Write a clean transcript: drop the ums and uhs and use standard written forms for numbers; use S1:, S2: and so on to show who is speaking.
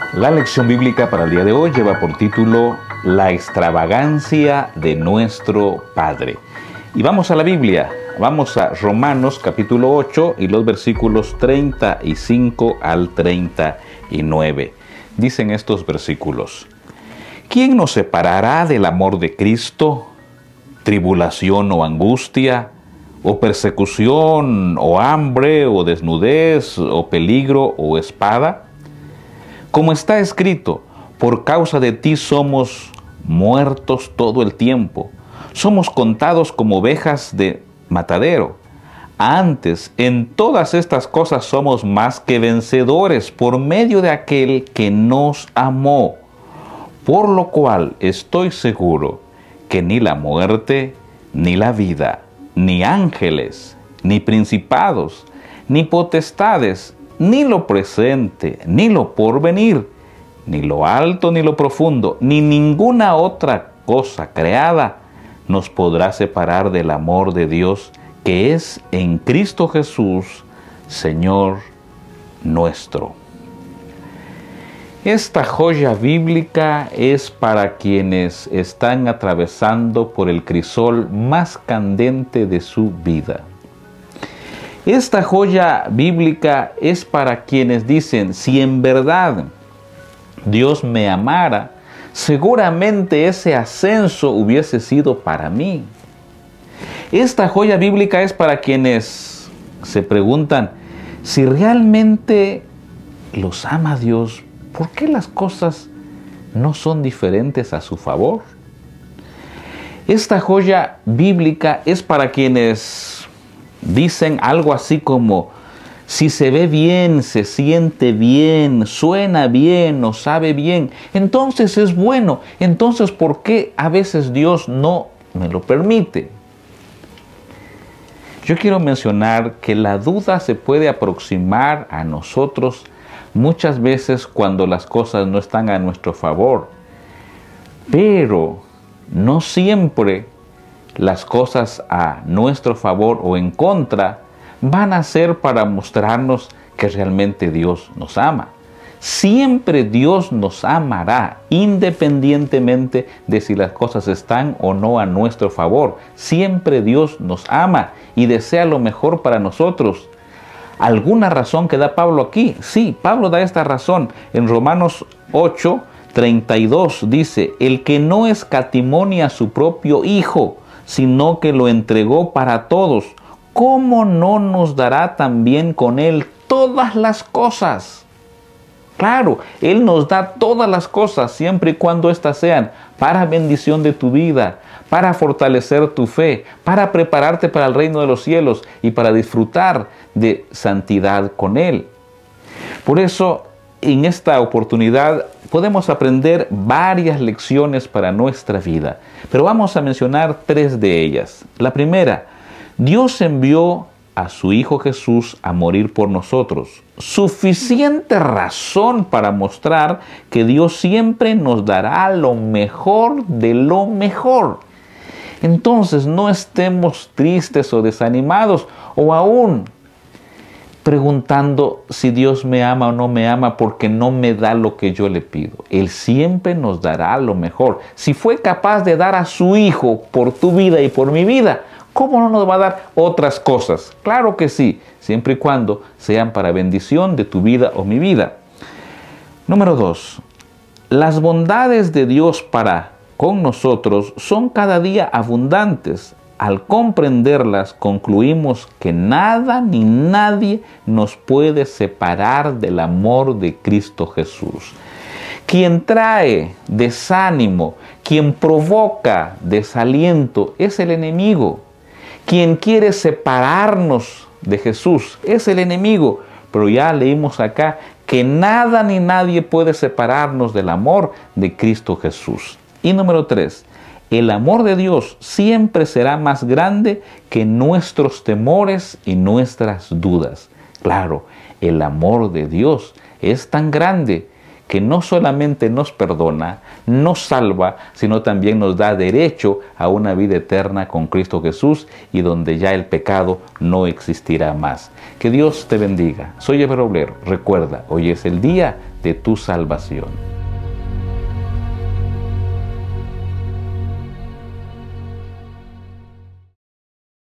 S1: La lección bíblica para el día de hoy lleva por título La extravagancia de nuestro Padre. Y vamos a la Biblia, vamos a Romanos capítulo 8 y los versículos 35 al 39. Dicen estos versículos: ¿Quién nos separará del amor de Cristo? ¿Tribulación o angustia? ¿O persecución o hambre o desnudez o peligro o espada? Como está escrito, por causa de ti somos muertos todo el tiempo. Somos contados como ovejas de matadero. Antes, en todas estas cosas somos más que vencedores por medio de aquel que nos amó. Por lo cual estoy seguro que ni la muerte, ni la vida, ni ángeles, ni principados, ni potestades, ni lo presente, ni lo porvenir, ni lo alto, ni lo profundo, ni ninguna otra cosa creada nos podrá separar del amor de Dios que es en Cristo Jesús, Señor nuestro. Esta joya bíblica es para quienes están atravesando por el crisol más candente de su vida. Esta joya bíblica es para quienes dicen: si en verdad Dios me amara, seguramente ese ascenso hubiese sido para mí. Esta joya bíblica es para quienes se preguntan: si realmente los ama Dios, ¿por qué las cosas no son diferentes a su favor? Esta joya bíblica es para quienes dicen algo así como: si se ve bien, se siente bien, suena bien o sabe bien, entonces es bueno. Entonces, ¿por qué a veces Dios no me lo permite? Yo quiero mencionar que la duda se puede aproximar a nosotros muchas veces cuando las cosas no están a nuestro favor, pero no siempre las cosas a nuestro favor o en contra van a ser para mostrarnos que realmente Dios nos ama. Siempre Dios nos amará, independientemente de si las cosas están o no a nuestro favor. Siempre Dios nos ama y desea lo mejor para nosotros. ¿Alguna razón que da Pablo aquí? Sí, Pablo da esta razón. En Romanos 8, 32 dice: el que no escatimó ni a su propio Hijo, sino que lo entregó para todos, ¿cómo no nos dará también con Él todas las cosas? Claro, Él nos da todas las cosas siempre y cuando éstas sean para bendición de tu vida, para fortalecer tu fe, para prepararte para el reino de los cielos y para disfrutar de santidad con Él. Por eso, en esta oportunidad podemos aprender varias lecciones para nuestra vida, pero vamos a mencionar 3 de ellas. La primera: Dios envió a su Hijo Jesús a morir por nosotros. Suficiente razón para mostrar que Dios siempre nos dará lo mejor de lo mejor. Entonces no estemos tristes o desanimados o aún preguntando si Dios me ama o no me ama porque no me da lo que yo le pido. Él siempre nos dará lo mejor. Si fue capaz de dar a su Hijo por tu vida y por mi vida, ¿cómo no nos va a dar otras cosas? Claro que sí, siempre y cuando sean para bendición de tu vida o mi vida. Número 2. Las bondades de Dios para con nosotros son cada día abundantes. Al comprenderlas, concluimos que nada ni nadie nos puede separar del amor de Cristo Jesús. Quien trae desánimo, quien provoca desaliento, es el enemigo. Quien quiere separarnos de Jesús es el enemigo. Pero ya leímos acá que nada ni nadie puede separarnos del amor de Cristo Jesús. Y número 3. El amor de Dios siempre será más grande que nuestros temores y nuestras dudas. Claro, el amor de Dios es tan grande que no solamente nos perdona, nos salva, sino también nos da derecho a una vida eterna con Cristo Jesús y donde ya el pecado no existirá más. Que Dios te bendiga. Soy Eber Oblero. Recuerda, hoy es el día de tu salvación.